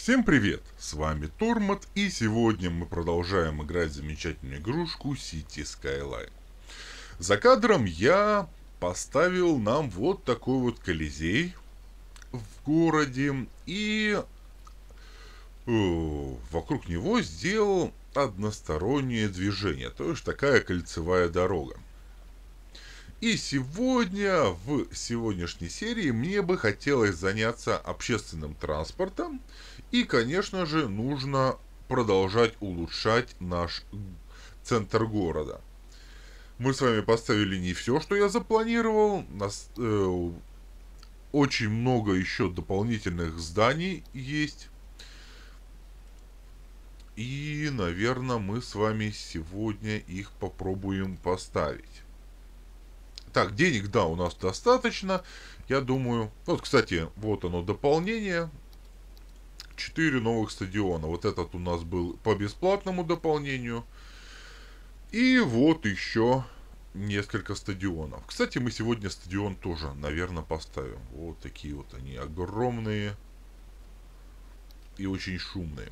Всем привет! С вами Тормот, и сегодня мы продолжаем играть в замечательную игрушку City Skyline. За кадром я поставил нам вот такой вот Колизей в городе, и вокруг него сделал одностороннее движение, то есть такая кольцевая дорога. И сегодня, в сегодняшней серии, мне бы хотелось заняться общественным транспортом. И, конечно же, нужно продолжать улучшать наш центр города. Мы с вами поставили не все, что я запланировал. Нас очень много еще дополнительных зданий есть. И, наверное, мы с вами сегодня их попробуем поставить. Так, денег, да, у нас достаточно. Я думаю... Вот, кстати, вот оно дополнение. 4 новых стадиона. Вот этот у нас был по бесплатному дополнению. И вот еще несколько стадионов. Кстати, мы сегодня стадион тоже, наверное, поставим. Вот такие вот они огромные и очень шумные.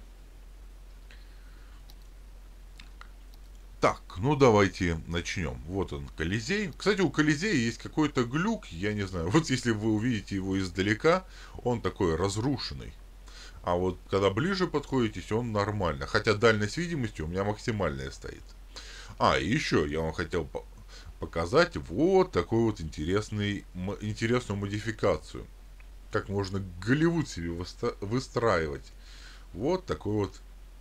Так, ну давайте начнем. Вот он, Колизей. Кстати, у Колизея есть какой-то глюк, я не знаю. Вот если вы увидите его издалека, он такой разрушенный. А вот когда ближе подходитесь, он нормально. Хотя дальность видимости у меня максимальная стоит. А, и еще я вам хотел показать вот такую вот интересную модификацию. Как можно Голливуд себе выстраивать. Вот такой вот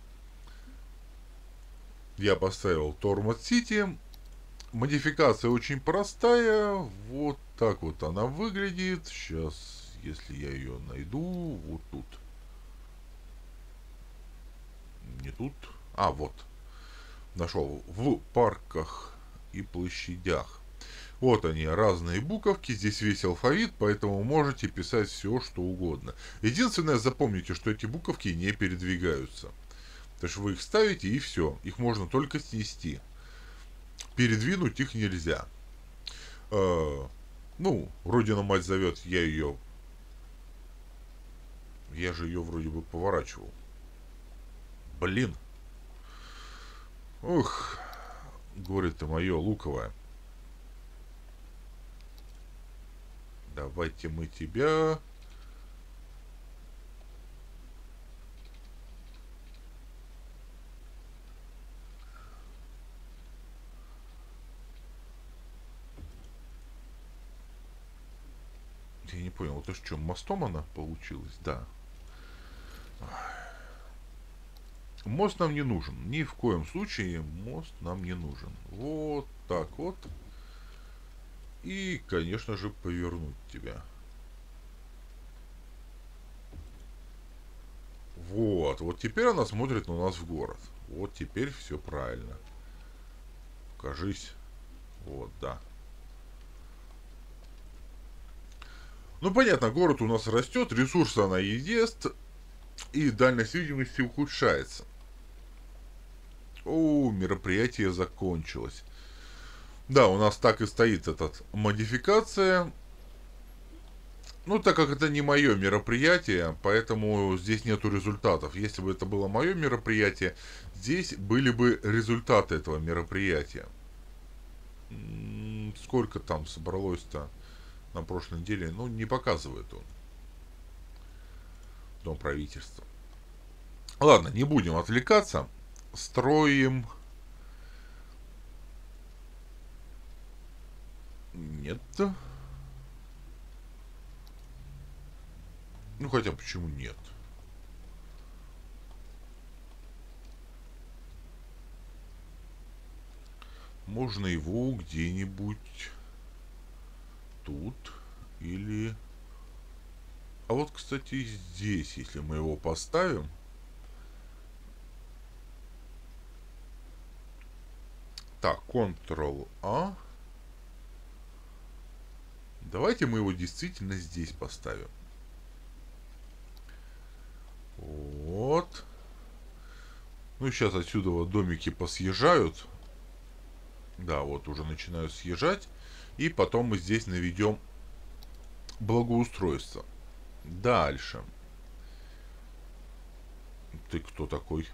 я поставил Тормот Сити. Модификация очень простая. Вот так вот она выглядит. Сейчас, если я ее найду, вот тут. Не тут. А, вот. Нашел. В парках и площадях. Вот они, разные буковки. Здесь весь алфавит, поэтому можете писать все, что угодно. Единственное, запомните, что эти буковки не передвигаются. То есть вы их ставите и все. Их можно только снести. Передвинуть их нельзя. Ну, Родина-мать зовет, я ее... Я же ее вроде бы поворачивал. Блин. Ух, горе-то мое луковое. Давайте мы тебя... Я не понял, это что, мостом она получилась? Да. Мост нам не нужен. Ни в коем случае мост нам не нужен. Вот так вот. И, конечно же, повернуть тебя. Вот. Вот теперь она смотрит на нас в город. Вот теперь все правильно. Кажись. Вот, да. Ну, понятно, город у нас растет, ресурсы она ест, и дальность видимости ухудшается. О, мероприятие закончилось. Да, у нас так и стоит эта модификация. Ну, так как это не мое мероприятие, поэтому здесь нету результатов. Если бы это было мое мероприятие, здесь были бы результаты этого мероприятия. Сколько там собралось-то на прошлой неделе? Ну, не показывает он. Дом правительства. Ладно, не будем отвлекаться. Строим. Нет. Ну, хотя почему нет? Можно его где-нибудь тут или... А вот, кстати, здесь, если мы его поставим... Так, Ctrl-A. Давайте мы его действительно здесь поставим. Вот. Ну, сейчас отсюда вот домики посъезжают. Да, вот уже начинают съезжать. И потом мы здесь наведем благоустройство. Дальше. Ты кто такой?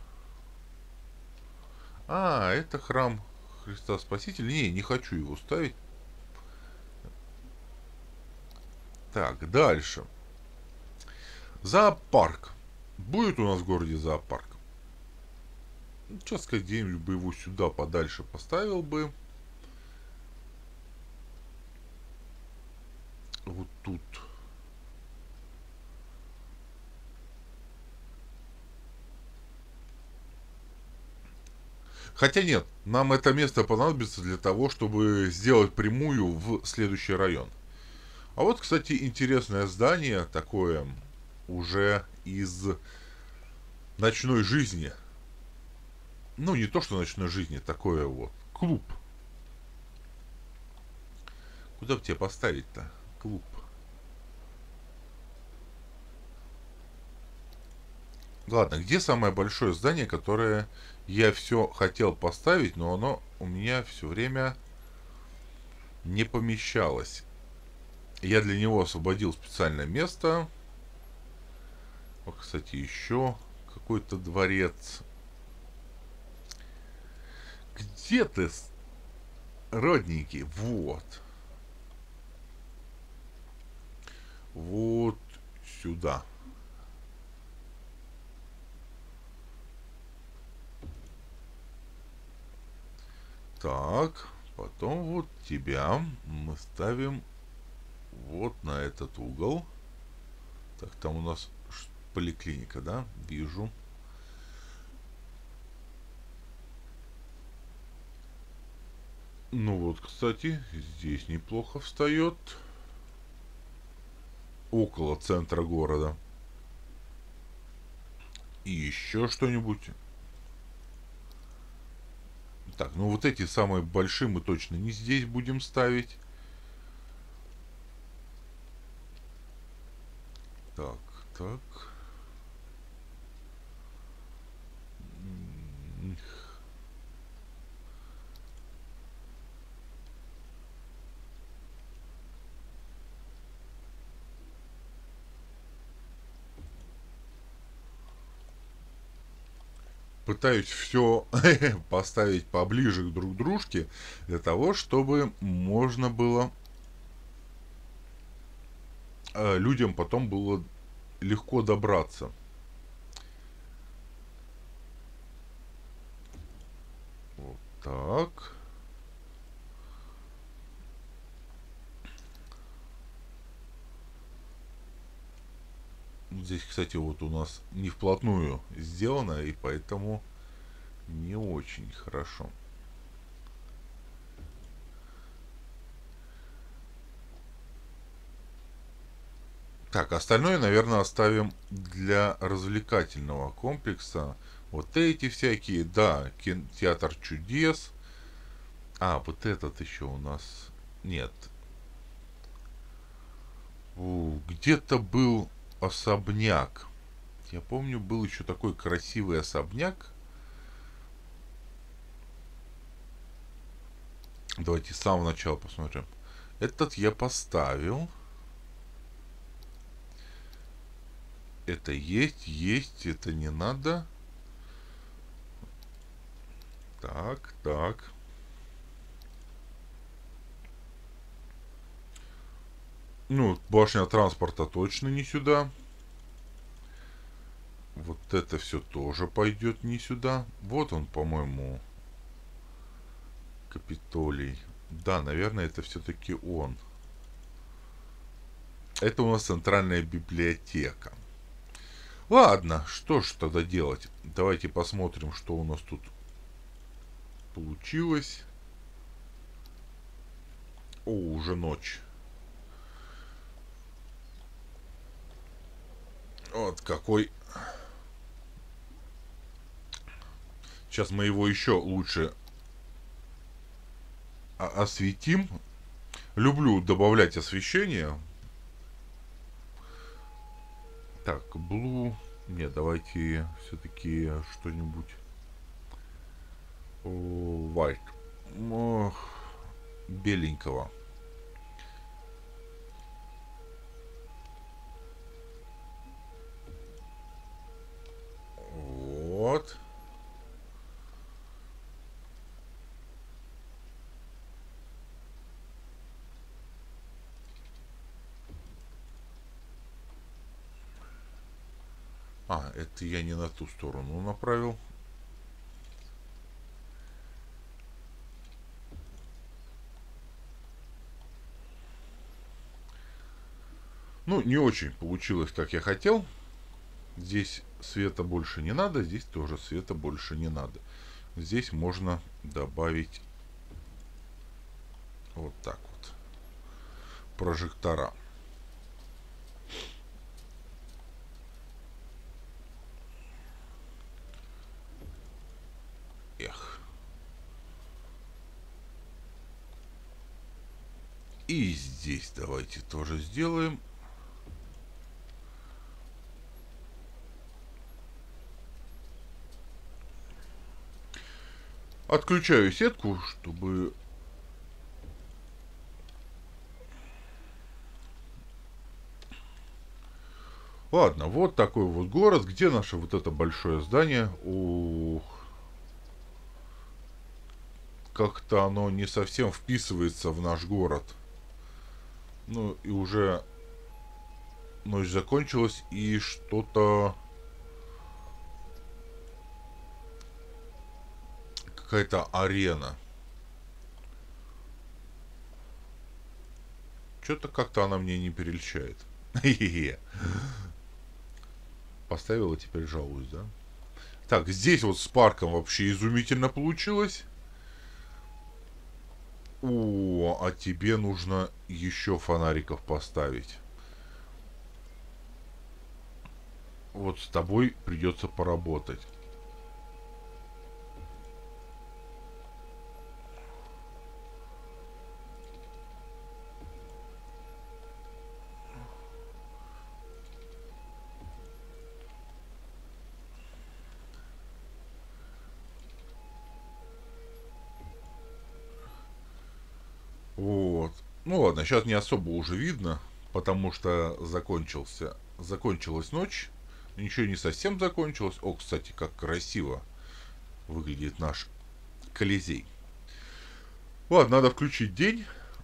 А, это храм Христа Спасителя. Не хочу его ставить. Так, дальше. Зоопарк. Будет у нас в городе зоопарк? Сейчас сказать, где-нибудь бы его сюда подальше поставил бы. Вот тут. Хотя нет, нам это место понадобится для того, чтобы сделать прямую в следующий район. А вот, кстати, интересное здание такое уже из ночной жизни. Ну, не то, что ночной жизни, такое вот. Клуб. Куда бы тебе поставить-то? Клуб. Ладно, где самое большое здание, которое я все хотел поставить, но оно у меня все время не помещалось. Я для него освободил специальное место. Вот, кстати, еще какой-то дворец. Где ты, родненький? Вот. Вот сюда. Так, потом вот тебя мы ставим вот на этот угол. Так, там у нас поликлиника, да? Вижу. Ну вот, кстати, здесь неплохо встает. Около центра города. И еще что-нибудь. Так, ну вот эти самые большие мы точно не здесь будем ставить. Так, так. Пытаюсь все поставить поближе к друг дружке, для того, чтобы можно было людям потом было легко добраться. Вот так. Здесь, кстати, вот у нас не вплотную сделано, и поэтому не очень хорошо. Так, остальное, наверное, оставим для развлекательного комплекса. Вот эти всякие, да, театр чудес. А, вот этот еще у нас нет. Где-то был особняк. Я помню, был еще такой красивый особняк. Давайте с самого начала посмотрим. Этот я поставил. Это есть, это не надо. Так, так. Ну, башня транспорта точно не сюда. Вот это все тоже пойдет не сюда. Вот он, по-моему, Капитолий. Да, наверное, это все-таки он. Это у нас центральная библиотека. Ладно, что ж тогда делать? Давайте посмотрим, что у нас тут получилось. О, уже ночь. Вот какой. Сейчас мы его еще лучше осветим. Люблю добавлять освещение. Так, blue. Нет, давайте все-таки что-нибудь. White. Беленького. А, это я не на ту сторону направил. Ну, не очень получилось, как я хотел. Здесь света больше не надо, здесь тоже света больше не надо. Здесь можно добавить вот так вот прожектора. Эх. И здесь давайте тоже сделаем. Отключаю сетку, чтобы... Ладно, вот такой вот город. Где наше вот это большое здание? Ух, как-то оно не совсем вписывается в наш город. Ну и уже ночь закончилась, и что-то... Какая-то арена. Что-то как-то она мне не перельчает. Поставила, теперь жалуюсь, да? Так, здесь вот с парком вообще изумительно получилось. О, а тебе нужно еще фонариков поставить. Вот с тобой придется поработать. Вот. Ну ладно, сейчас не особо уже видно, потому что закончилась ночь. Ничего не совсем закончилось. О, кстати, как красиво выглядит наш Колизей. Ладно, надо включить день.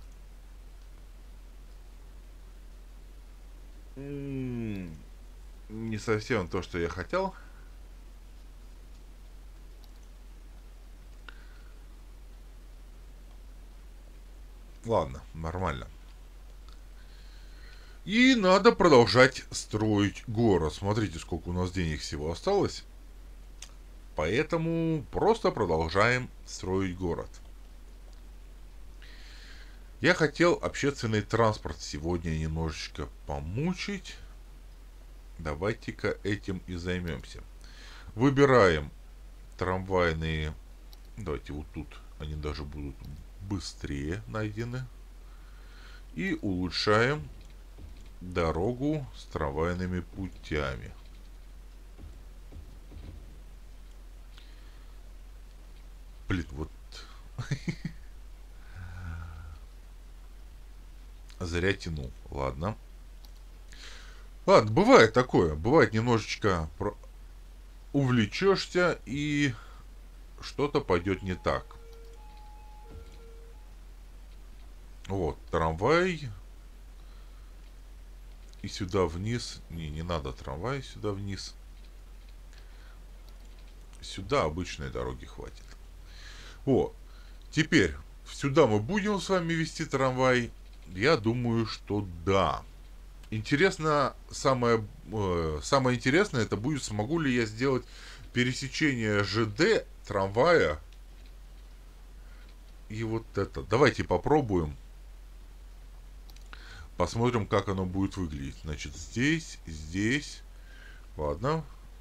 Не совсем то, что я хотел. Ладно, нормально. И надо продолжать строить город. Смотрите, сколько у нас денег всего осталось. Поэтому просто продолжаем строить город. Я хотел общественный транспорт сегодня немножечко помучить. Давайте-ка этим и займемся. Выбираем трамвайные. Давайте вот тут они даже будут быстрее найдены. И улучшаем дорогу с трамвайными путями. Блин, вот зря тянул. Ладно. Ладно, бывает такое. Бывает немножечко увлечешься и что-то пойдет не так. Вот, трамвай. И сюда вниз. Не надо трамвай сюда вниз. Сюда обычной дороги хватит. Вот. Теперь сюда мы будем с вами вести трамвай. Я думаю, что да. Интересно, самое интересное это будет, смогу ли я сделать пересечение ЖД, трамвая и вот это. Давайте попробуем. Посмотрим, как оно будет выглядеть. Значит, здесь. Ладно.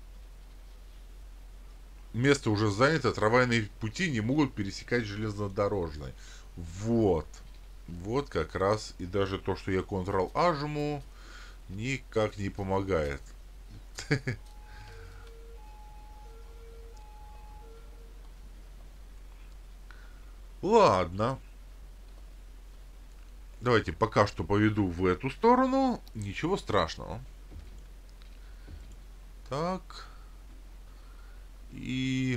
Место уже занято, трамвайные пути не могут пересекать железнодорожные. Вот. Вот как раз. И даже то, что я Ctrl-A жму, никак не помогает. Ладно. Давайте пока что поведу в эту сторону. Ничего страшного. Так. И...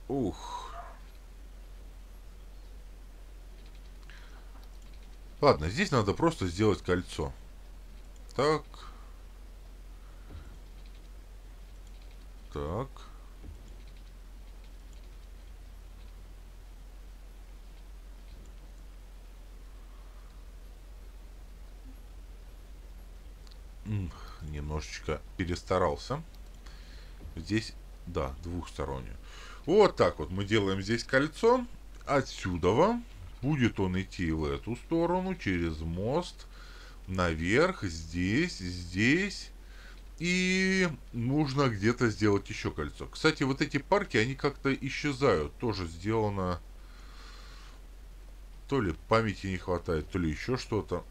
Ух. Ладно, здесь надо просто сделать кольцо. Так. Так. Немножечко перестарался. Здесь, да, двухстороннее. Вот так вот мы делаем здесь кольцо. Отсюда будет он идти в эту сторону, через мост, наверх, здесь. И нужно где-то сделать еще кольцо. Кстати, вот эти парки, они как-то исчезают. Тоже сделано... То ли памяти не хватает, то ли еще что-то.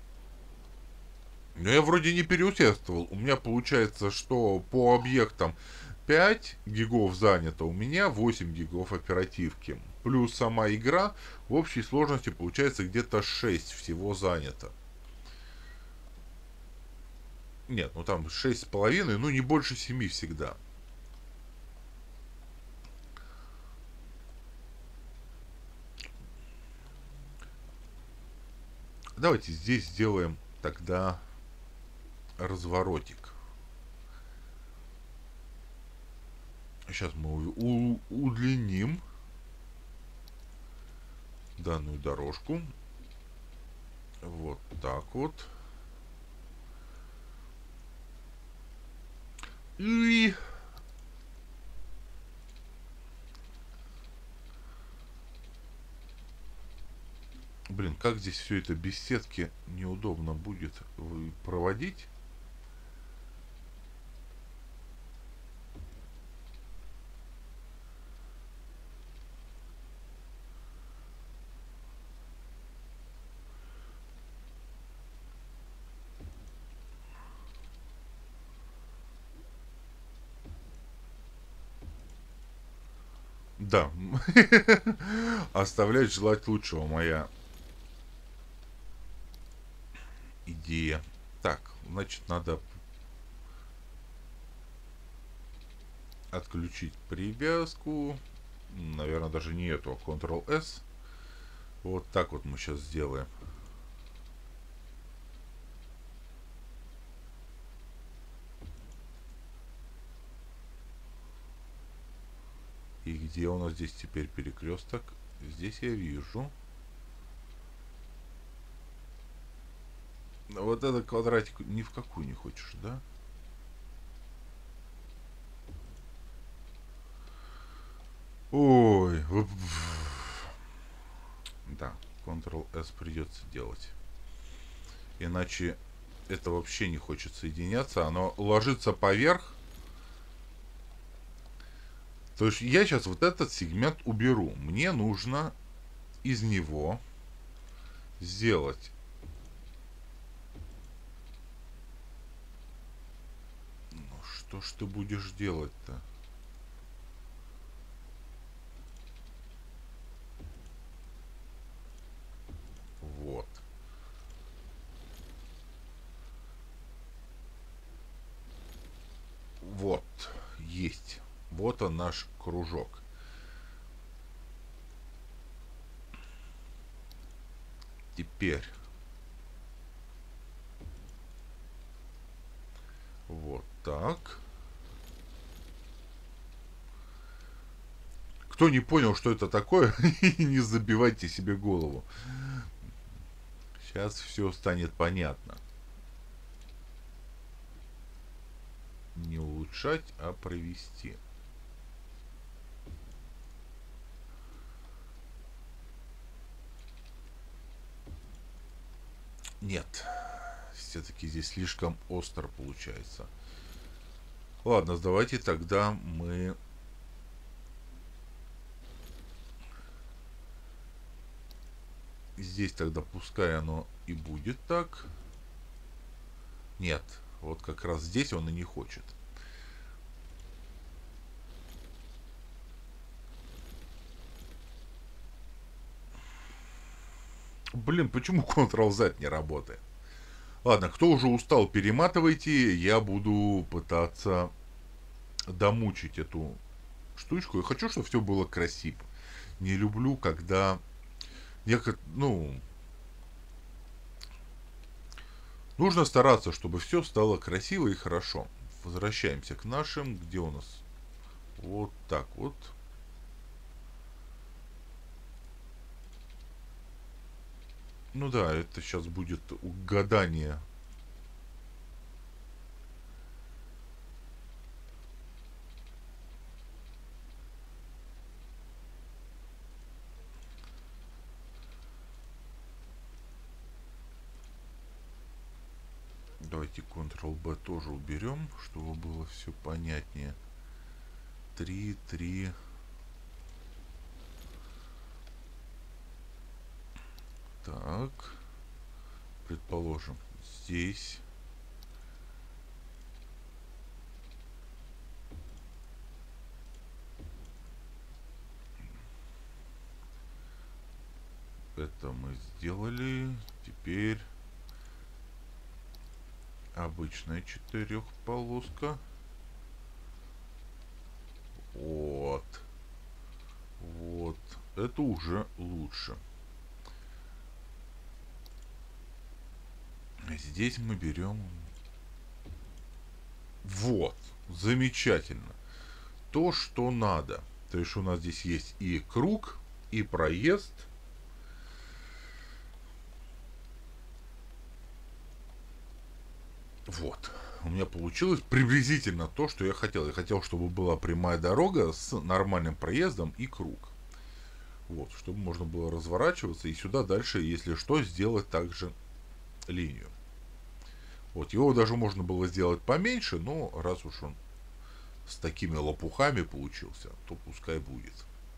Но я вроде не переусердствовал. У меня получается, что по объектам 5 гигов занято, у меня 8 гигов оперативки. Плюс сама игра в общей сложности получается где-то 6 всего занято. Нет, ну там 6,5, ну не больше 7 всегда. Давайте здесь сделаем тогда разворотик. Сейчас мы удлиним данную дорожку. Вот так вот. И... Блин, как здесь все это без сетки неудобно будет проводить. Да. Оставлять желать лучшего, моя идея. Так, значит, надо отключить привязку. Наверное, даже не эту, а Ctrl-S. Вот так вот мы сейчас сделаем. И где у нас здесь теперь перекресток? Здесь я вижу. Вот этот квадратик ни в какую не хочешь, да? Ой. Да, Ctrl-S придется делать. Иначе это вообще не хочет соединяться. Оно ложится поверх. То есть я сейчас вот этот сегмент уберу. Мне нужно из него сделать... Ну, что ж ты будешь делать-то? Вот. Вот. Есть. Вот он наш кружок. Теперь. Вот так. Кто не понял, что это такое, не забивайте себе голову. Сейчас все станет понятно. Не улучшать, а провести. Нет. Все-таки здесь слишком остро получается. Ладно, давайте тогда мы... Здесь тогда пускай оно и будет так. Нет, вот как раз здесь он и не хочет. Блин, почему Ctrl-Z не работает? Ладно, кто уже устал, перематывайте. Я буду пытаться домучить эту штучку. Я хочу, чтобы все было красиво. Не люблю, когда... Ну, нужно стараться, чтобы все стало красиво и хорошо. Возвращаемся к нашим. Где у нас? Вот так вот. Ну да, это сейчас будет угадание. Давайте Ctrl-B тоже уберем, чтобы было все понятнее. 3, 3. Так. Предположим, здесь. Это мы сделали. Теперь обычная четырехполоска. Вот. Вот. Это уже лучше. Здесь мы берем... Вот. Замечательно. То, что надо. То есть у нас здесь есть и круг, и проезд. Вот. У меня получилось приблизительно то, что я хотел. Я хотел, чтобы была прямая дорога с нормальным проездом и круг. Вот, чтобы можно было разворачиваться и сюда дальше, если что, сделать также линию. Вот, его даже можно было сделать поменьше, но раз уж он с такими лопухами получился, то пускай будет.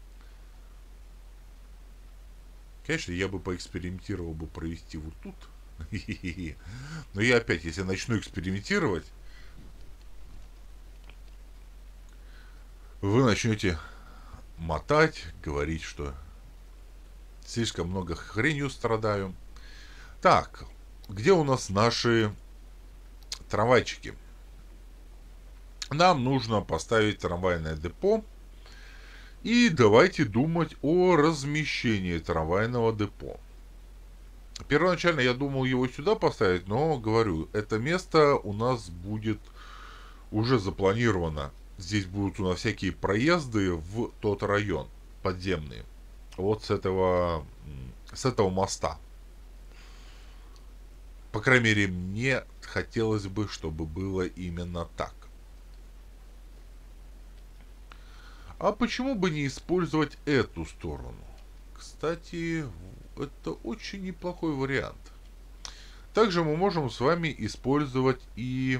Конечно, я бы поэкспериментировал бы провести вот тут. Но я опять, если начну экспериментировать, вы начнете мотать, говорить, что слишком много хренью страдаю. Так, где у нас наши трамвайчики? Нам нужно поставить трамвайное депо. И давайте думать о размещении трамвайного депо. Первоначально я думал его сюда поставить, но, говорю, это место у нас будет уже запланировано. Здесь будут у нас всякие проезды в тот район подземные. Вот с этого моста. По крайней мере, мне хотелось бы, чтобы было именно так. А почему бы не использовать эту сторону? Кстати, это очень неплохой вариант. Также мы можем с вами использовать и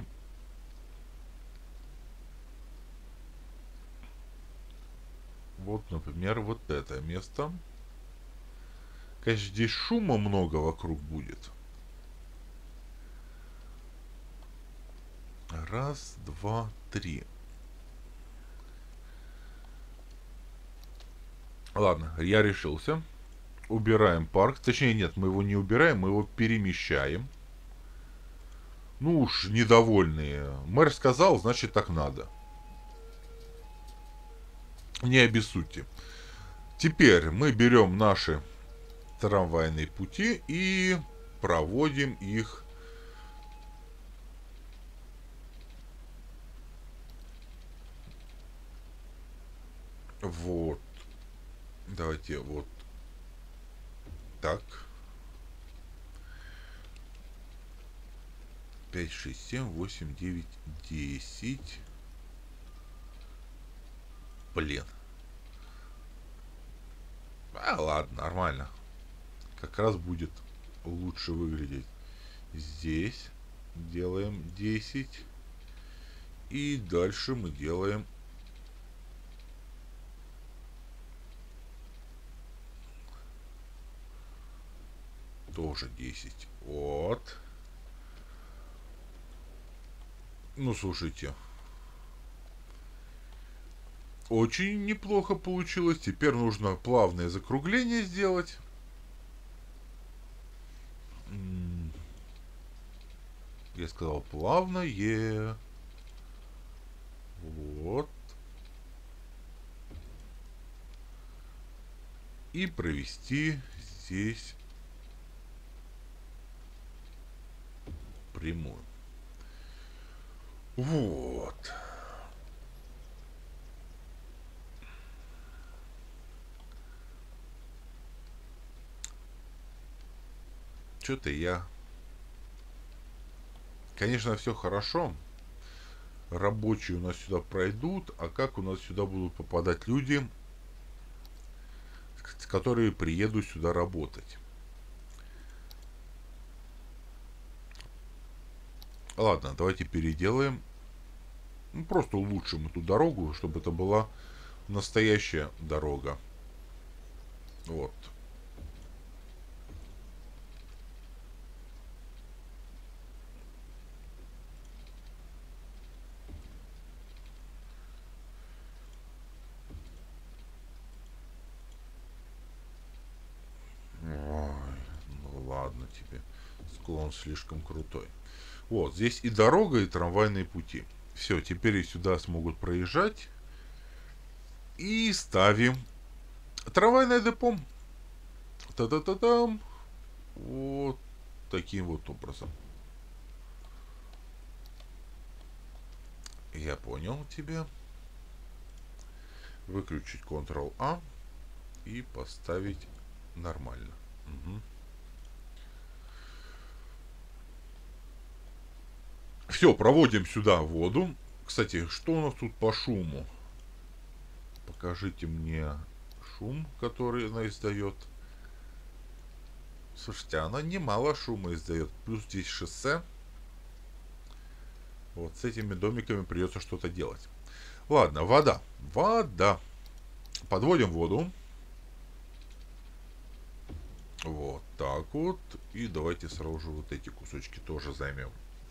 вот, например, вот это место. Конечно, здесь шума много вокруг будет. Раз, два, три. Ладно, я решился. Убираем парк. Точнее, нет, мы его не убираем, мы его перемещаем. Ну уж, недовольные. Мэр сказал, значит так надо. Не обессудьте. Теперь мы берем наши трамвайные пути и проводим их вот. Давайте вот так. 5, 6, 7, 8, 9, 10. Блин. Ладно, нормально. Как раз будет лучше выглядеть. Здесь делаем 10. И дальше мы делаем тоже 10. Вот. Ну, слушайте. Очень неплохо получилось. Теперь нужно плавное закругление сделать. Я сказал плавное. Вот. и провести здесь прямую. Вот. Что-то я... Конечно, все хорошо. Рабочие у нас сюда пройдут, а как у нас сюда будут попадать люди, которые приедут сюда работать? Ладно, давайте переделаем. Ну, просто улучшим эту дорогу, чтобы это была настоящая дорога. Вот. Ой, ну ладно тебе. Склон слишком крутой. Вот, здесь и дорога, и трамвайные пути. Все, теперь и сюда смогут проезжать. И ставим трамвайное депо. Та-та-та-там. Вот таким вот образом. Я понял тебя. Выключить Ctrl-A и поставить нормально. Угу. Все, проводим сюда воду. Кстати, что у нас тут по шуму? Покажите мне шум, который она издает. Слушайте, она немало шума издает. Плюс здесь шоссе. Вот с этими домиками придется что-то делать. Ладно, вода. Вода. Подводим воду. Вот так вот. И давайте сразу же вот эти кусочки тоже займем.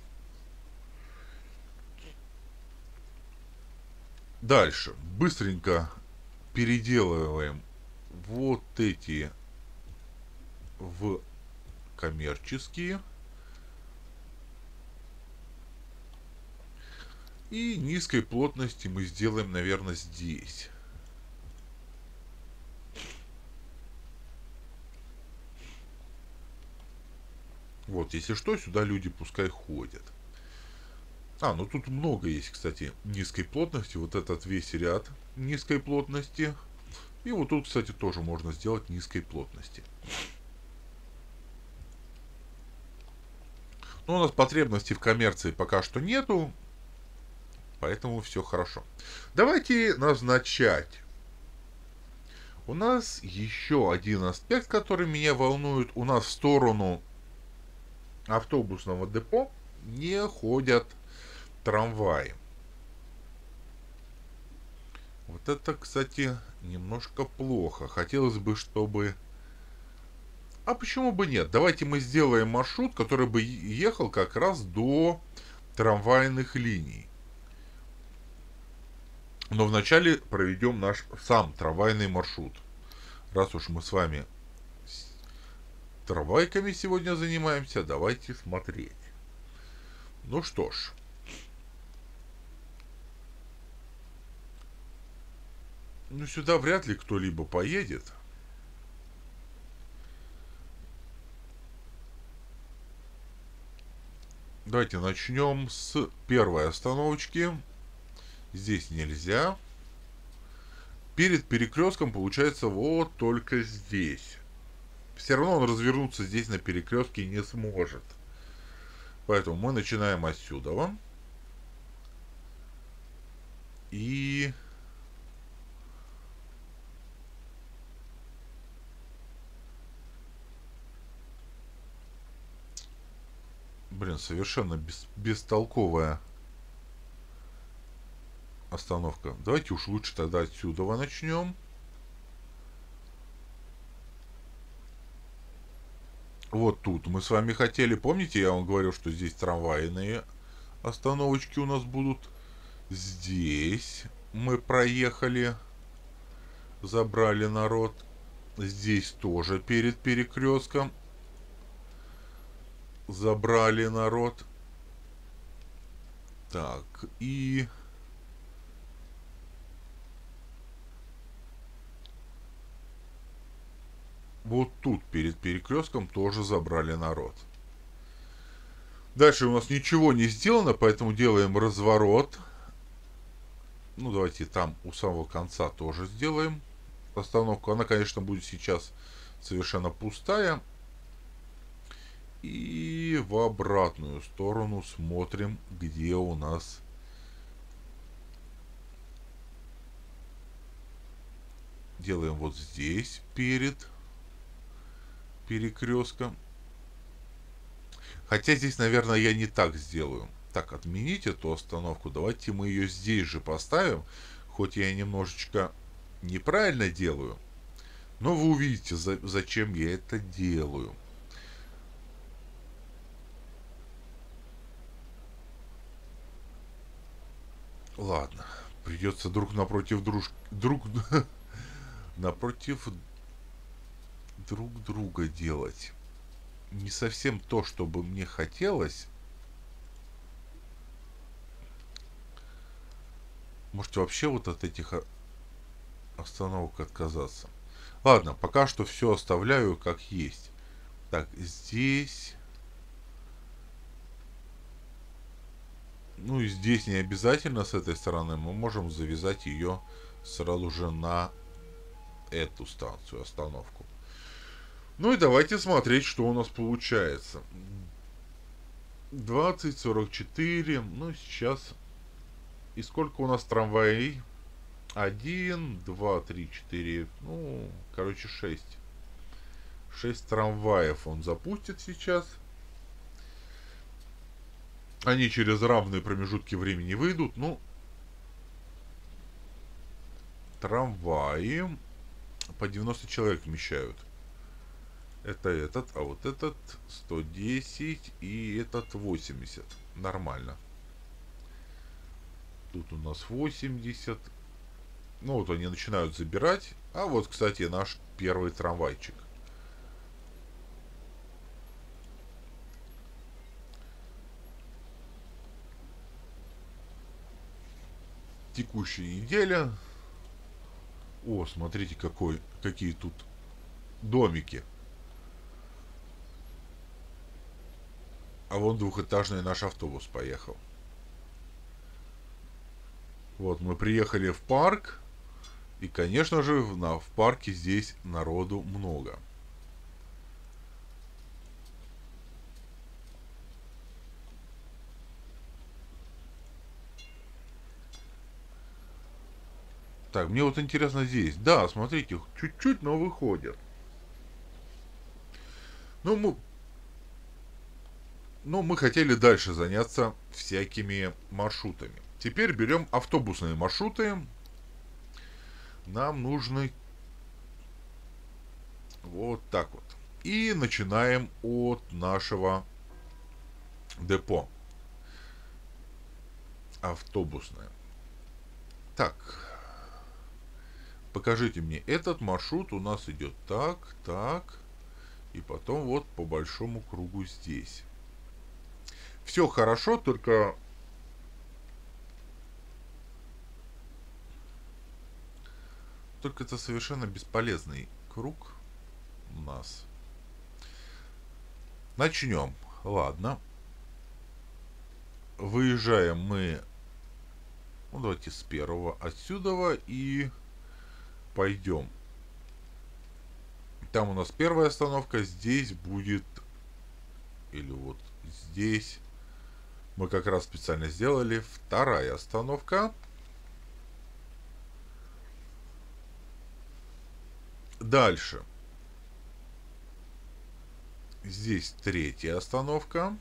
Дальше. Быстренько переделываем вот эти в коммерческие. И низкой плотности мы сделаем, наверное, здесь. Вот, если что, сюда люди пускай ходят. Ну тут много есть, кстати, низкой плотности. Вот этот весь ряд низкой плотности. И вот тут, кстати, тоже можно сделать низкой плотности. Но у нас потребностей в коммерции пока что нету. Поэтому все хорошо. Давайте назначать. У нас еще один аспект, который меня волнует. У нас в сторону автобусного депо не ходят трамваи. Вот это, кстати, немножко плохо. Хотелось бы, чтобы... А почему бы нет? Давайте мы сделаем маршрут, который бы ехал как раз до трамвайных линий. Но вначале проведем наш сам трамвайный маршрут. Раз уж мы с вами трамвайками сегодня занимаемся, давайте смотреть. Ну что ж. Ну сюда вряд ли кто-либо поедет. Давайте начнем с первой остановочки. Здесь нельзя. Перед перекрестком получается вот только здесь. Все равно он развернуться здесь на перекрестке не сможет. Поэтому мы начинаем отсюда. И... Блин, совершенно бестолковая остановка. Давайте уж лучше тогда отсюда начнем. Вот тут мы с вами хотели, помните, я вам говорил, что здесь трамвайные остановочки у нас будут. Здесь мы проехали, забрали народ. Здесь тоже перед перекрестком забрали народ. Так, и... тут перед перекрестком тоже забрали народ. Дальше у нас ничего не сделано, поэтому делаем разворот. Ну, давайте там у самого конца тоже сделаем остановку. Она, конечно, будет сейчас совершенно пустая. И в обратную сторону смотрим, где у нас делаем вот здесь перед перекрестком. Хотя здесь, наверное, я не так сделаю. Так, отменить эту остановку. Давайте мы ее здесь же поставим. Хоть я немножечко неправильно делаю. Но вы увидите, зачем я это делаю. Ладно. Придется друг напротив напротив друг друга делать. Не совсем то, что бы мне хотелось. Можете вообще вот от этих остановок отказаться. Ладно, пока что все оставляю как есть. Так, здесь. Ну и здесь не обязательно с этой стороны. Мы можем завязать ее сразу же на эту станцию, остановку. Ну и давайте смотреть, что у нас получается. 20:44. Ну, сейчас. И сколько у нас трамваев? 1, 2, 3, 4. Ну, короче, 6. 6 трамваев он запустит сейчас. Они через равные промежутки времени выйдут. Ну, трамваи по 90 человек вмещают. Это этот, а вот этот 110 и этот 80. Нормально. Тут у нас 80. Ну вот они начинают забирать. А вот, кстати, наш первый трамвайчик. Текущая неделя. О, смотрите, какие тут домики. А вон двухэтажный наш автобус поехал. Вот мы приехали в парк. И, конечно же, в парке здесь народу много. Так, мне вот интересно здесь. Да, смотрите, чуть-чуть, но выходят. Ну, мы хотели дальше заняться всякими маршрутами. Теперь берем автобусные маршруты. Нам нужны вот так вот. И начинаем от нашего депо. Автобусное. Так. Покажите мне, этот маршрут у нас идет так, так. И потом вот по большому кругу здесь. Все хорошо, только это совершенно бесполезный круг у нас. Начнем. Ладно. Выезжаем мы, ну, давайте с первого отсюда и пойдем. Там у нас первая остановка, здесь будет, или вот здесь, мы как раз специально сделали вторая остановка. Дальше. Здесь третья остановка.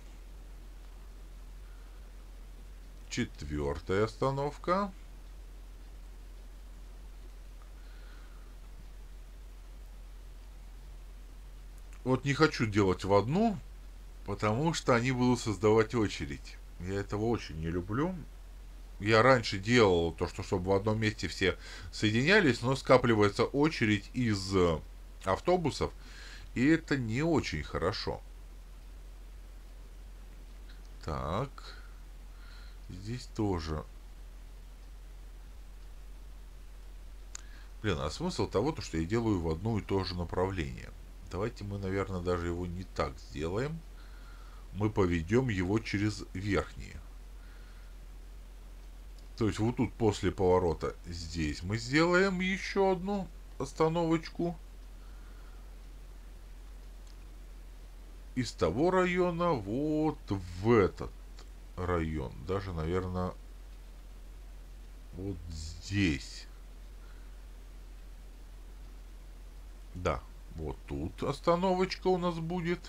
Четвертая остановка. Вот не хочу делать в одну, потому что они будут создавать очередь. Я этого очень не люблю. Я раньше делал то, что чтобы в одном месте все соединялись, но скапливается очередь из автобусов, и это не очень хорошо. Так. Здесь тоже. Блин, а смысл того, что я делаю в одно и то же направление? Давайте мы, наверное, даже его не так сделаем. Мы поведем его через верхние. То есть вот тут после поворота здесь мы сделаем еще одну остановочку. Из того района вот в этот район. Даже, наверное, вот здесь. Да, вот тут остановочка у нас будет.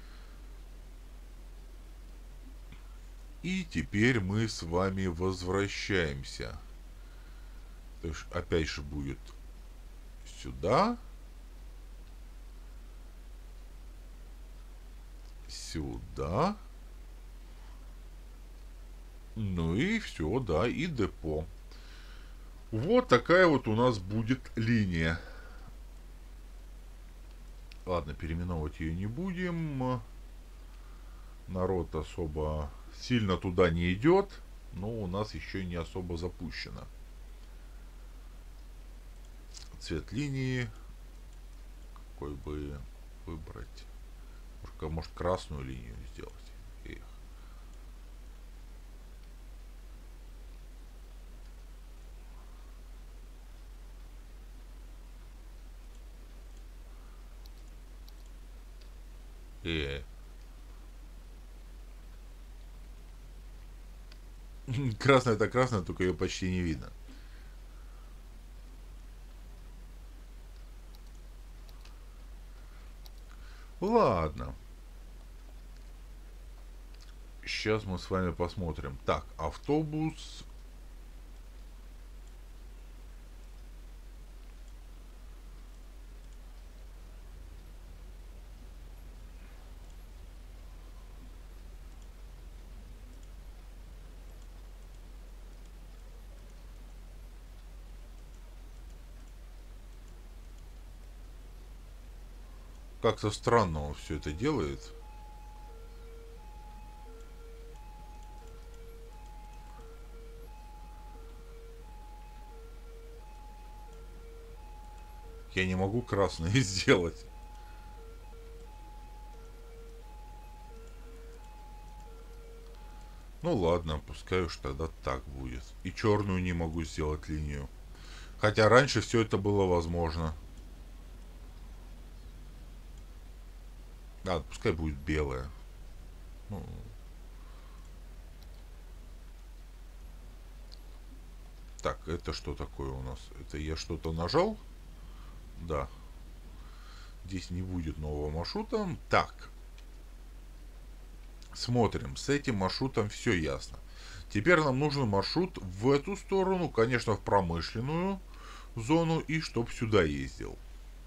И теперь мы с вами возвращаемся. То есть опять же будет сюда. Сюда. Ну и все, да, и депо. Вот такая вот у нас будет линия. Ладно, переименовывать ее не будем. Народ особо сильно туда не идет, но у нас еще не особо запущено. Цвет линии какой бы выбрать? Может красную линию сделать? Эх. Красная это красная, только ее почти не видно. Ладно. Сейчас мы с вами посмотрим. Так, автобус. Как-то странно он все это делает. Я не могу красные сделать. Ну ладно, пускай уж тогда так будет. И черную не могу сделать линию. Хотя раньше все это было возможно. А, пускай будет белая. Ну, так, это что такое у нас? Это я что-то нажал? Да. Здесь не будет нового маршрута. Так. Смотрим. С этим маршрутом все ясно. Теперь нам нужен маршрут в эту сторону. Конечно, в промышленную зону. И чтоб сюда ездил.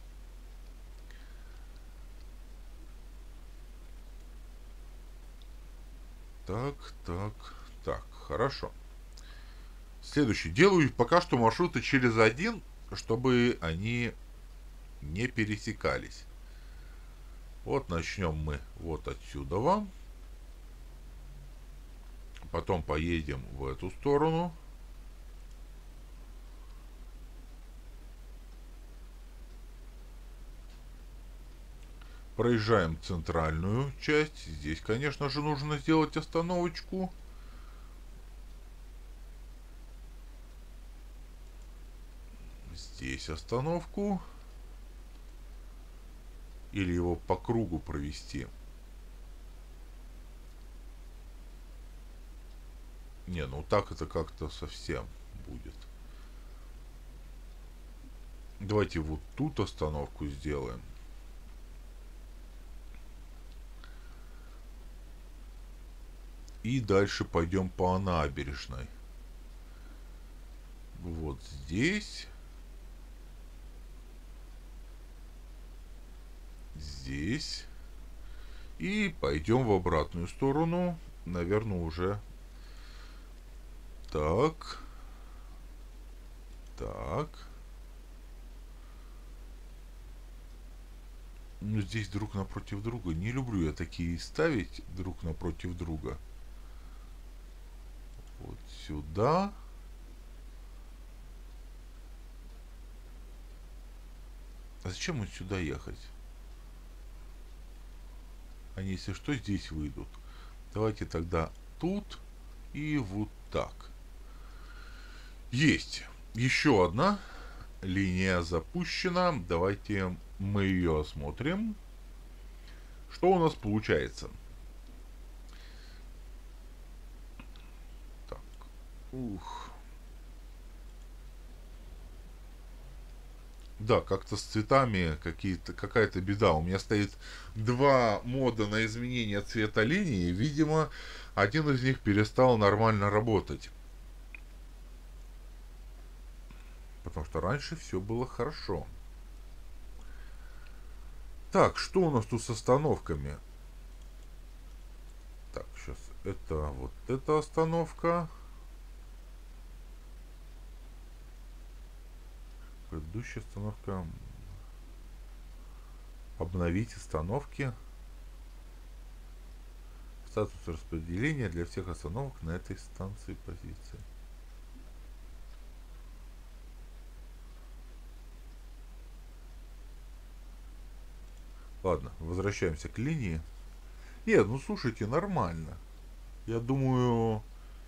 Так, так, так. Хорошо. Следующий. Делаю пока что маршруты через один, чтобы они не пересекались. Вот начнем мы вот отсюда вам. Потом поедем в эту сторону. Проезжаем центральную часть. Здесь, конечно же, нужно сделать остановочку. Здесь остановку. Или его по кругу провести. Не, ну так это как-то совсем будет. Давайте вот тут остановку сделаем. И дальше пойдем по набережной. Вот здесь. Здесь. И пойдем в обратную сторону. Наверное, уже. Так. Так. Ну, здесь друг напротив друга. Не люблю я такие ставить друг напротив друга. Вот сюда. А зачем вот сюда ехать? они, если что, здесь выйдут. Давайте тогда тут и вот так. Есть. Еще одна линия запущена. Давайте мы ее осмотрим. Что у нас получается? Так. Ух. Да, как-то с цветами какая-то беда. У меня стоит два мода на изменение цвета линии. Видимо, один из них перестал нормально работать. Потому что раньше все было хорошо. Так, что у нас тут с остановками? Так, сейчас. Это вот эта остановка. Предыдущая остановка. Обновить остановки. Статус распределения для всех остановок на этой станции позиции. Ладно, возвращаемся к линии. Нет, ну слушайте, нормально. Я думаю,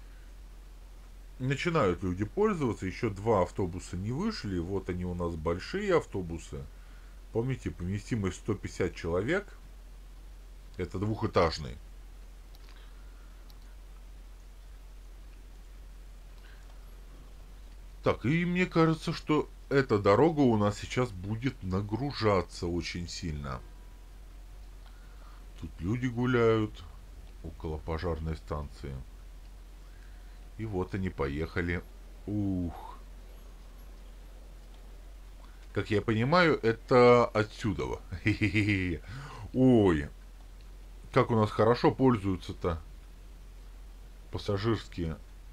начинают люди пользоваться. Еще два автобуса не вышли. Вот они у нас большие автобусы. Помните, поместимость 150 человек. Это двухэтажный. Так, и мне кажется, что эта дорога у нас сейчас будет нагружаться очень сильно. Тут люди гуляют около пожарной станции. И вот они поехали. Ух. Как я понимаю, это отсюда. Ой. Как у нас хорошо пользуются-то пассажирские.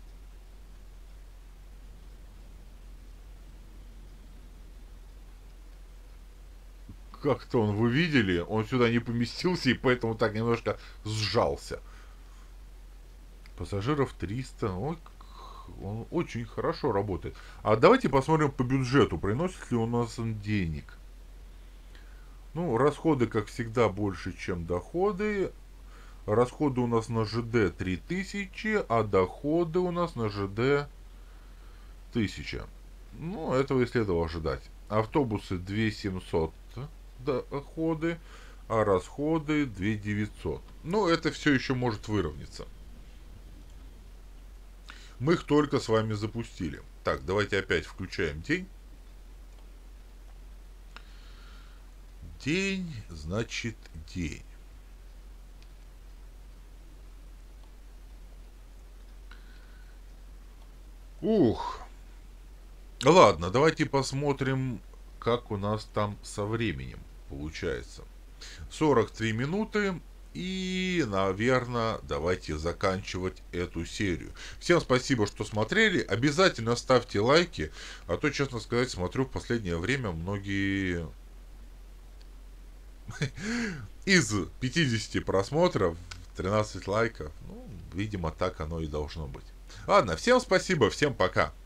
Как-то он, вы видели, он сюда не поместился, и поэтому так немножко сжался. Пассажиров 300. Ой, он очень хорошо работает. А давайте посмотрим по бюджету, приносит ли у нас он денег. Ну, расходы, как всегда, больше, чем доходы. Расходы у нас на ЖД 3000, а доходы у нас на ЖД 1000. Ну, этого и следовало ожидать. Автобусы 2700 доходы, а расходы 2900. Но это все еще может выровняться. Мы их только с вами запустили. Так, давайте опять включаем день. День, значит, день. Ух. Ладно, давайте посмотрим, как у нас там со временем получается. 43 минуты. И, наверное, давайте заканчивать эту серию. Всем спасибо, что смотрели. Обязательно ставьте лайки. А то, честно сказать, смотрю в последнее время многие... Из 50 просмотров 13 лайков. Ну, видимо, так оно и должно быть. Ладно, всем спасибо, всем пока.